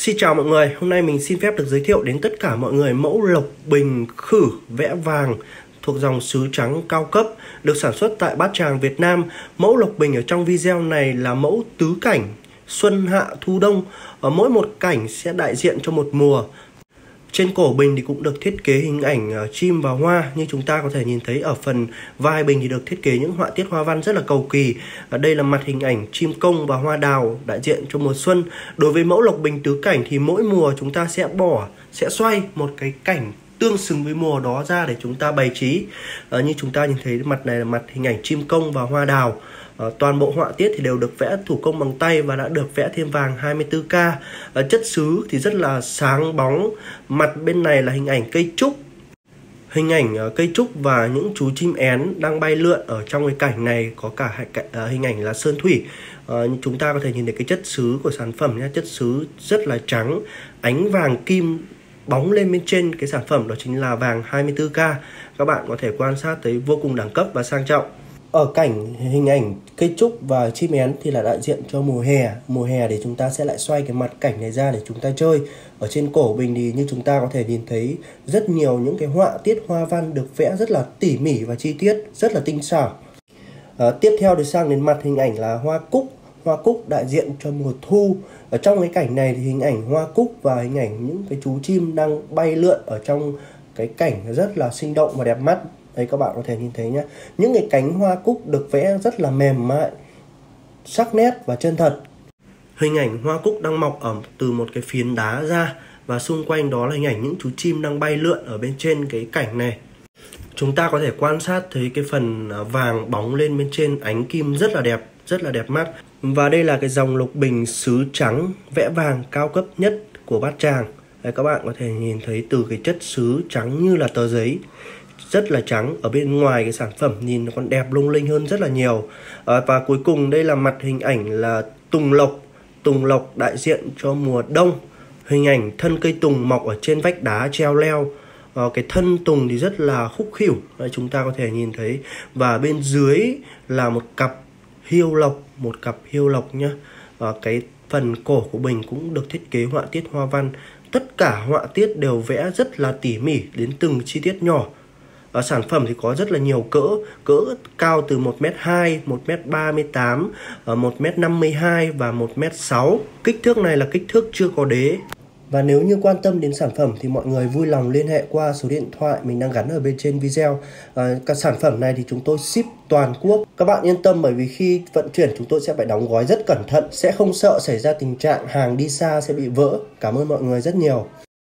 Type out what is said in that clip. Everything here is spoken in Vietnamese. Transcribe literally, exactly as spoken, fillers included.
Xin chào mọi người, hôm nay mình xin phép được giới thiệu đến tất cả mọi người mẫu lộc bình khử vẽ vàng thuộc dòng sứ trắng cao cấp được sản xuất tại Bát Tràng, Việt Nam. Mẫu lộc bình ở trong video này là mẫu tứ cảnh xuân hạ thu đông, ở mỗi một cảnh sẽ đại diện cho một mùa. Trên cổ bình thì cũng được thiết kế hình ảnh chim và hoa, như chúng ta có thể nhìn thấy ở phần vai bình thì được thiết kế những họa tiết hoa văn rất là cầu kỳ. Ở đây là mặt hình ảnh chim công và hoa đào đại diện cho mùa xuân. Đối với mẫu lộc bình tứ cảnh thì mỗi mùa chúng ta sẽ bỏ, sẽ xoay một cái cảnh tương xứng với mùa đó ra để chúng ta bày trí. À, như chúng ta nhìn thấy mặt này là mặt hình ảnh chim công và hoa đào. À, toàn bộ họa tiết thì đều được vẽ thủ công bằng tay và đã được vẽ thêm vàng hai mươi tư K. À, chất sứ thì rất là sáng bóng. Mặt bên này là hình ảnh cây trúc, hình ảnh uh, cây trúc và những chú chim én đang bay lượn. Ở trong cái cảnh này có cả uh, hình ảnh là sơn thủy. Uh, chúng ta có thể nhìn thấy cái chất sứ của sản phẩm nhé. Chất sứ rất là trắng, ánh vàng kim bóng lên bên trên cái sản phẩm, đó chính là vàng hai mươi tư K. Các bạn có thể quan sát thấy vô cùng đẳng cấp và sang trọng. Ở cảnh hình ảnh cây trúc và chim én thì là đại diện cho mùa hè. Mùa hè thì chúng ta sẽ lại xoay cái mặt cảnh này ra để chúng ta chơi. Ở trên cổ bình thì như chúng ta có thể nhìn thấy rất nhiều những cái họa tiết hoa văn được vẽ rất là tỉ mỉ và chi tiết, rất là tinh xảo. À, tiếp theo thì sang đến mặt hình ảnh là hoa cúc. Hoa cúc đại diện cho mùa thu. Ở trong cái cảnh này thì hình ảnh hoa cúc và hình ảnh những cái chú chim đang bay lượn ở trong cái cảnh rất là sinh động và đẹp mắt. Đây các bạn có thể nhìn thấy nhé. Những cái cánh hoa cúc được vẽ rất là mềm mại, sắc nét và chân thật. Hình ảnh hoa cúc đang mọc ở từ một cái phiến đá ra, và xung quanh đó là hình ảnh những chú chim đang bay lượn ở bên trên cái cảnh này. Chúng ta có thể quan sát thấy cái phần vàng bóng lên bên trên, ánh kim rất là đẹp, rất là đẹp mắt. Và đây là cái dòng lộc bình sứ trắng vẽ vàng cao cấp nhất của Bát Tràng. Đây, các bạn có thể nhìn thấy từ cái chất sứ trắng như là tờ giấy, rất là trắng. Ở bên ngoài cái sản phẩm nhìn nó còn đẹp lung linh hơn rất là nhiều. À, và cuối cùng đây là mặt hình ảnh là tùng lộc. Tùng lộc đại diện cho mùa đông. Hình ảnh thân cây tùng mọc ở trên vách đá treo leo. À, cái thân tùng thì rất là khúc khỉu. Đây, chúng ta có thể nhìn thấy. Và bên dưới là một cặp hiêu lộc, một cặp hiêu lộc nhá. À, cái phần cổ của bình cũng được thiết kế họa tiết hoa văn. Tất cả họa tiết đều vẽ rất là tỉ mỉ đến từng chi tiết nhỏ. Ở sản phẩm thì có rất là nhiều cỡ, cỡ cao từ một mét hai, một mét ba mươi tám, một mét năm mươi hai và một mét sáu. Kích thước này là kích thước chưa có đế. Và nếu như quan tâm đến sản phẩm thì mọi người vui lòng liên hệ qua số điện thoại mình đang gắn ở bên trên video. À, các sản phẩm này thì chúng tôi ship toàn quốc. Các bạn yên tâm, bởi vì khi vận chuyển chúng tôi sẽ phải đóng gói rất cẩn thận, sẽ không sợ xảy ra tình trạng hàng đi xa sẽ bị vỡ. Cảm ơn mọi người rất nhiều.